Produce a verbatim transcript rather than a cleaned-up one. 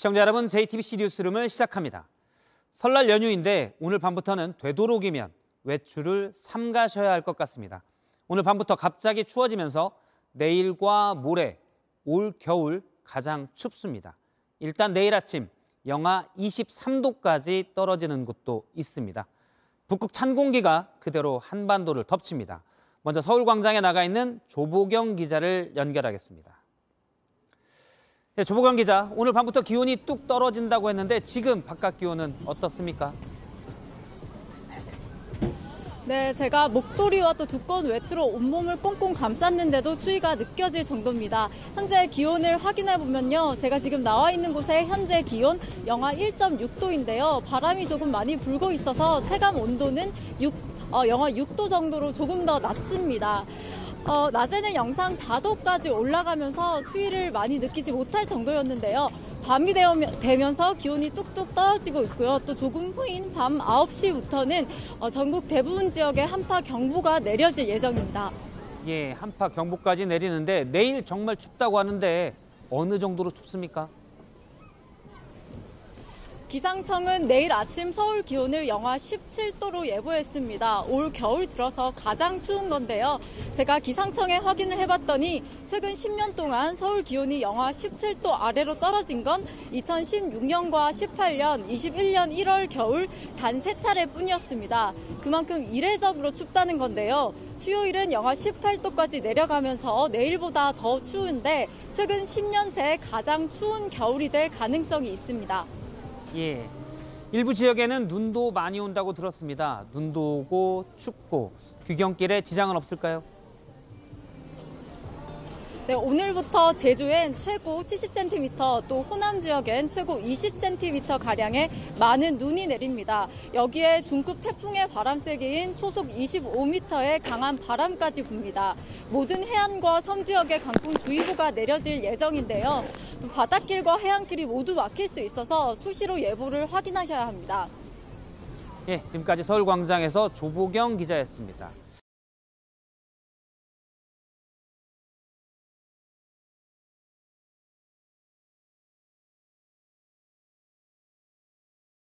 시청자 여러분, 제이티비씨 뉴스룸을 시작합니다. 설날 연휴인데 오늘 밤부터는 되도록이면 외출을 삼가셔야 할 것 같습니다. 오늘 밤부터 갑자기 추워지면서 내일과 모레, 올 겨울 가장 춥습니다. 일단 내일 아침 영하 이십삼 도까지 떨어지는 곳도 있습니다. 북극 찬 공기가 그대로 한반도를 덮칩니다. 먼저 서울광장에 나가 있는 조보경 기자를 연결하겠습니다. 네, 조보경 기자, 오늘 밤부터 기온이 뚝 떨어진다고 했는데 지금 바깥 기온은 어떻습니까? 네, 제가 목도리와 또 두꺼운 외투로 온몸을 꽁꽁 감쌌는데도 추위가 느껴질 정도입니다. 현재 기온을 확인해 보면요, 제가 지금 나와 있는 곳의 현재 기온 영하 일 점 육 도인데요. 바람이 조금 많이 불고 있어서 체감 온도는 육, 어, 영하 육 도 정도로 조금 더 낮습니다. 어, 낮에는 영상 사 도까지 올라가면서 추위를 많이 느끼지 못할 정도였는데요. 밤이 되면서 기온이 뚝뚝 떨어지고 있고요. 또 조금 후인 밤 아홉 시부터는 어, 전국 대부분 지역에 한파 경보가 내려질 예정입니다. 예, 한파 경보까지 내리는데 내일 정말 춥다고 하는데 어느 정도로 춥습니까? 기상청은 내일 아침 서울 기온을 영하 십칠 도로 예보했습니다. 올 겨울 들어서 가장 추운 건데요. 제가 기상청에 확인을 해봤더니 최근 십 년 동안 서울 기온이 영하 십칠 도 아래로 떨어진 건 이천십육 년과 십팔 년, 이십일 년 일 월 겨울 단 세 차례뿐이었습니다. 그만큼 이례적으로 춥다는 건데요. 수요일은 영하 십팔 도까지 내려가면서 내일보다 더 추운데 최근 십 년 새 가장 추운 겨울이 될 가능성이 있습니다. 예, 일부 지역에는 눈도 많이 온다고 들었습니다. 눈도 오고 춥고 귀경길에 지장은 없을까요? 네, 오늘부터 제주엔 최고 칠십 센티미터, 또 호남 지역엔 최고 이십 센티미터 가량의 많은 눈이 내립니다. 여기에 중급 태풍의 바람 세기인 초속 이십오 미터의 강한 바람까지 붑니다. 모든 해안과 섬 지역에 강풍주의보가 내려질 예정인데요. 또 바닷길과 해안길이 모두 막힐 수 있어서 수시로 예보를 확인하셔야 합니다. 예, 지금까지 서울광장에서 조보경 기자였습니다.